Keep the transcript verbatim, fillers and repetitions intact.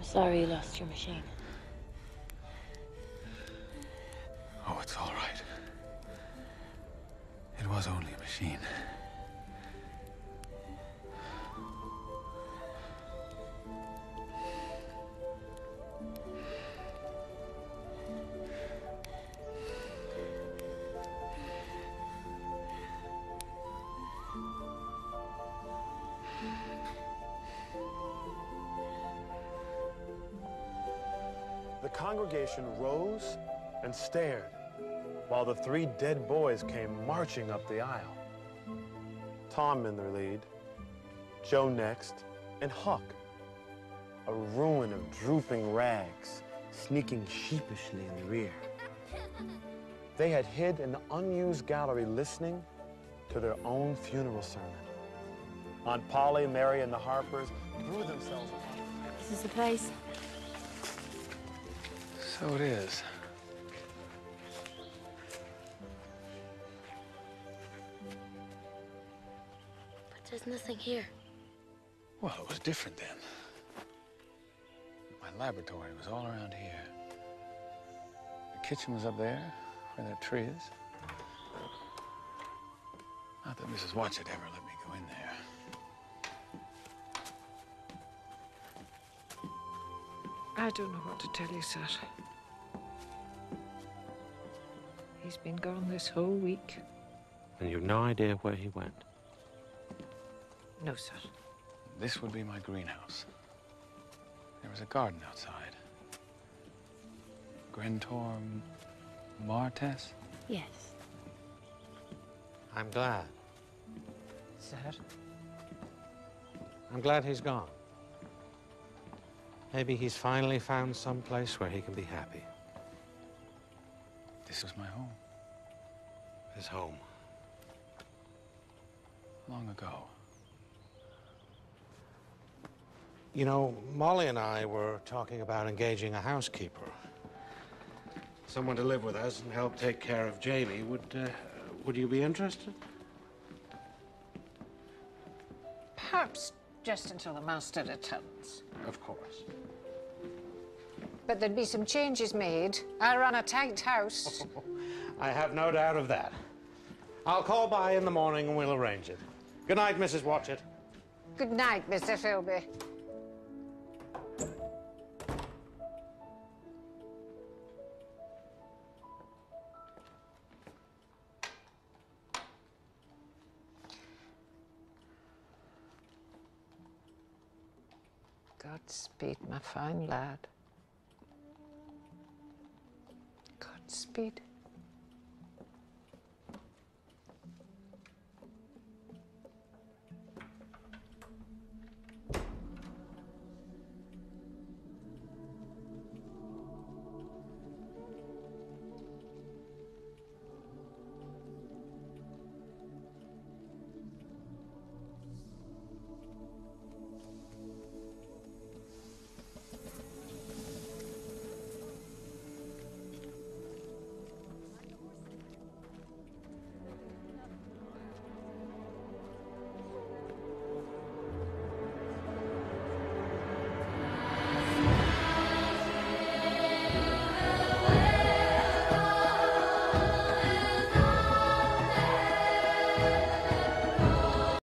I'm sorry you lost your machine. Oh, it's all right. It was only a machine. The congregation rose and stared while the three dead boys came marching up the aisle. Tom in their lead, Joe next, and Huck, a ruin of drooping rags, sneaking sheepishly in the rear. They had hid in the unused gallery listening to their own funeral sermon. Aunt Polly, Mary, and the Harpers threw themselves upon it. This is the place. So it is. But there's nothing here. Well, it was different then. My laboratory was all around here. The kitchen was up there, where that tree is. Not that Missus Watchit ever let me go in there. I don't know what to tell you, sir. He's been gone this whole week. And you've no idea where he went? No, sir. This would be my greenhouse. There was a garden outside. Grentor Martes? Yes. I'm glad. Sir? I'm glad he's gone. Maybe he's finally found some place where he can be happy. This was my home. His home. Long ago. You know, Molly and I were talking about engaging a housekeeper. Someone to live with us and help take care of Jamie. Would, uh, would you be interested? Perhaps just until the master returns. Of course. But there'd be some changes made. I run a tight house. I have no doubt of that. I'll call by in the morning and we'll arrange it. Good night, Missus Watchit. Good night, Mister Philby. Godspeed, my fine lad. Godspeed.